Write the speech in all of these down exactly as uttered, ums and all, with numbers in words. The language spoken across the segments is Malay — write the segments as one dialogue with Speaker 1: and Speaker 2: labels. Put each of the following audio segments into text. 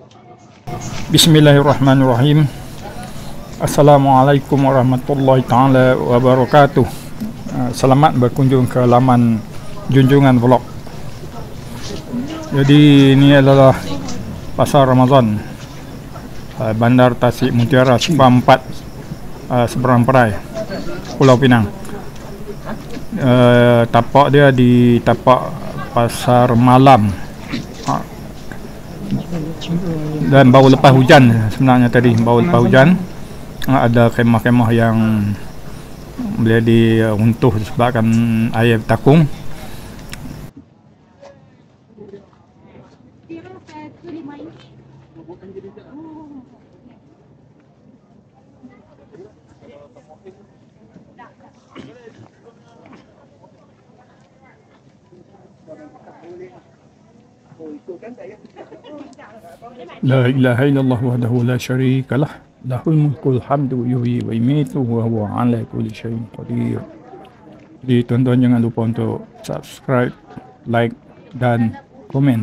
Speaker 1: Bismillahirrahmanirrahim. Assalamualaikum warahmatullahi taala wabarakatuh. Selamat berkunjung ke laman Junjungan Vlog. Jadi ini adalah Pasar Ramadan, Bandar Tasik Mutiara, Simpang empat, seberang Perai, Pulau Pinang. Uh, tapak dia di tapak pasar malam, dan baru lepas hujan sebenarnya tadi, baru lepas hujan ada kemah-kemah yang boleh diruntuh disebabkan air bertakung. La ilaha illallah wahdahu la syarika lah, lahul mulkul hamdu yuhyi wa yumiitu wa huwa ala kulli syai'in qadir. Jadi tuan-tuan jangan lupa untuk subscribe, like dan komen.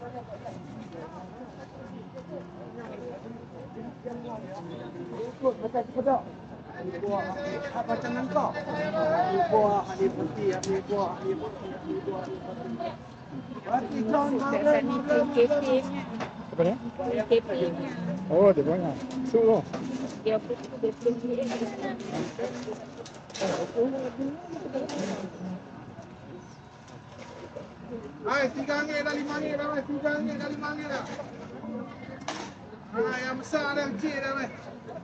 Speaker 2: Ikut macam sedap. Buah macam nangkau. Buah ahli putih, ahli buah, ahli putih, ahli buah, ahli putih. Berarti John Marlon, Marlon, Marlon.
Speaker 1: Apa ni?
Speaker 3: Kepingnya.
Speaker 1: Oh, dia banyak. Su tu.
Speaker 3: Dia putih, dia putih.
Speaker 2: Hai, tiga ringgit dah lima ringgit dah, tiga ringgit dah lima ringgit dah. Ah, yang besar dah, kecil dah, weh.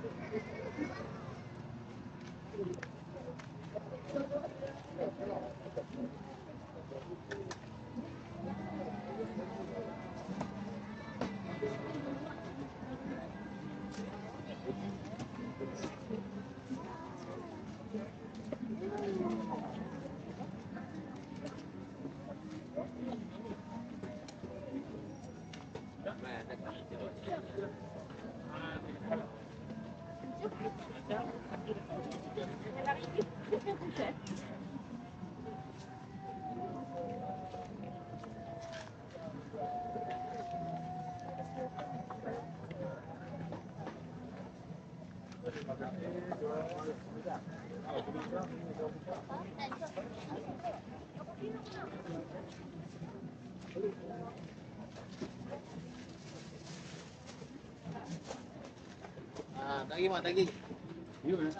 Speaker 2: Ah, tagi mak tagi. You eh.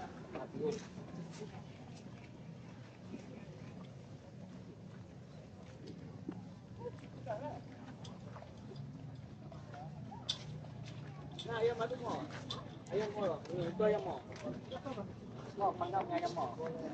Speaker 2: Nah, ayam ada mau. Ayam mau. Ini itu ayam mau. Mau pandang ayam mau.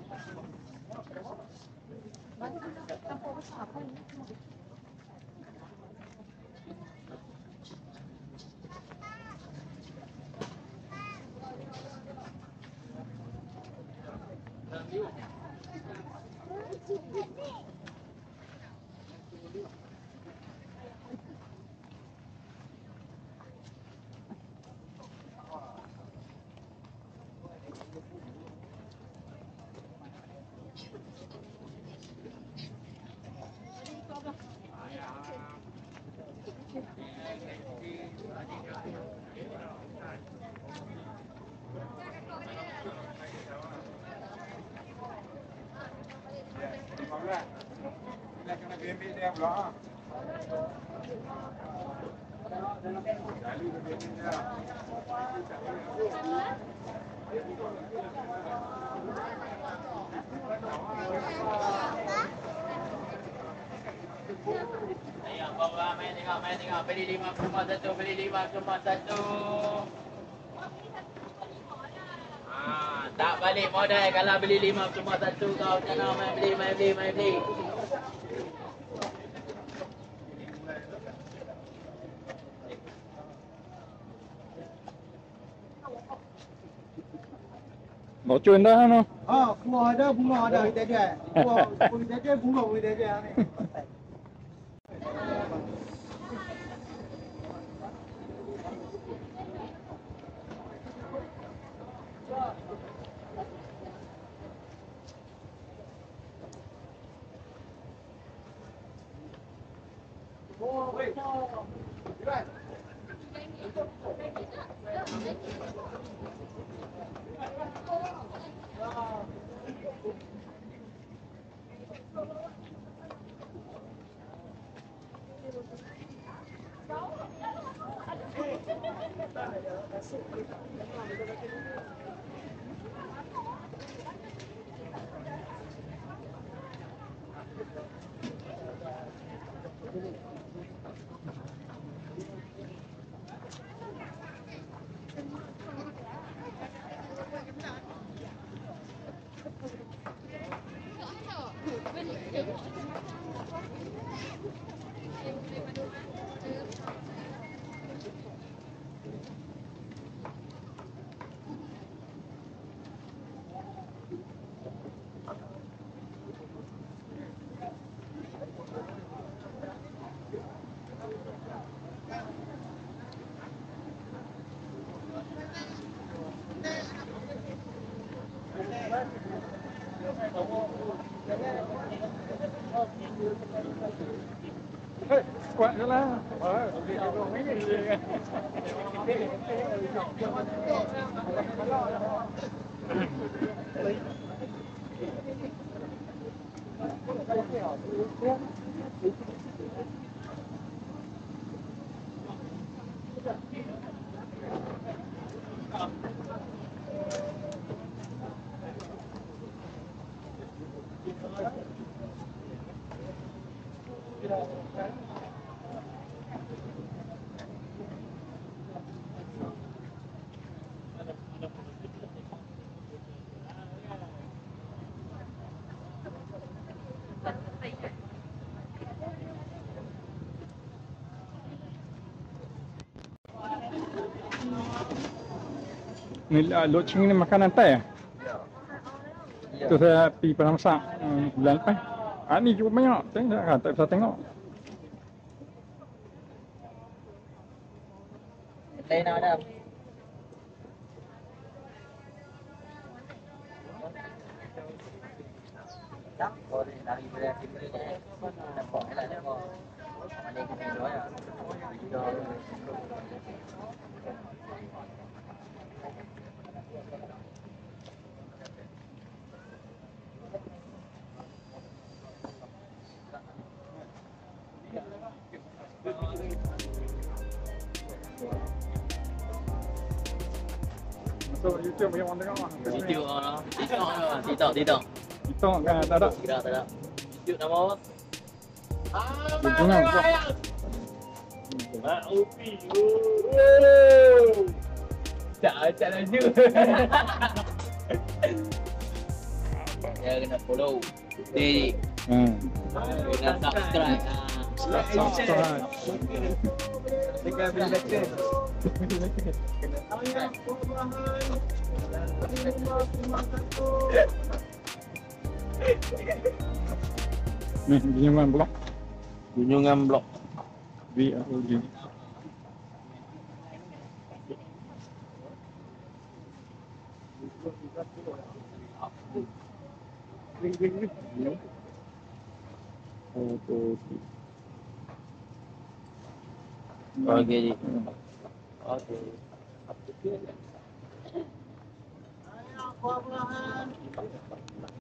Speaker 2: Kita kena bimbing dia pula. Kali bimbing dia. Ayah bawa main tengok, main tengok. Beli lima cuma satu, beli lima cuma satu. Ah, tak balik modal kalau beli lima cuma satu kau jangan main beli, main beli, main beli.
Speaker 1: Bocun dah no.
Speaker 2: Ah, kuah ada, bunga ada, kita dia. Kuah, kita dia, bunga kita dia ni. Oh, wait. Right.
Speaker 1: Eh, kuat je lah. Ah, boleh dua minit je kan. Ni uh, loceng ni makanan Thai ah?
Speaker 4: Ya.
Speaker 1: Tu saya pergi pernah masak hmm, bulan lepas. Ah ni cukup banyak. Tengok tak, tak bisa tengok.
Speaker 4: Lain nak ada. Tak, boleh dari belah sini ni. Nampak lah nampak. Ada ke sini doa ya.
Speaker 1: So YouTube bagi orang tengok lah.
Speaker 4: Video ah. TikTok ah. TikTok, TikTok.
Speaker 1: TikTok kan tak ada.
Speaker 4: Tidak, tak ada. YouTube nama apa?
Speaker 1: Jangan buat.
Speaker 4: Mak Upi. Tak, tak laju. Ya kena follow. Di
Speaker 1: Hmm.
Speaker 4: kena subscribe.
Speaker 1: Subscribe.
Speaker 2: Dengan beli lecture.
Speaker 1: Ni junjungan blok.
Speaker 4: Junjungan blok.
Speaker 1: V O G.
Speaker 4: Okey ji. Okey.
Speaker 2: Ayah, apa-apa.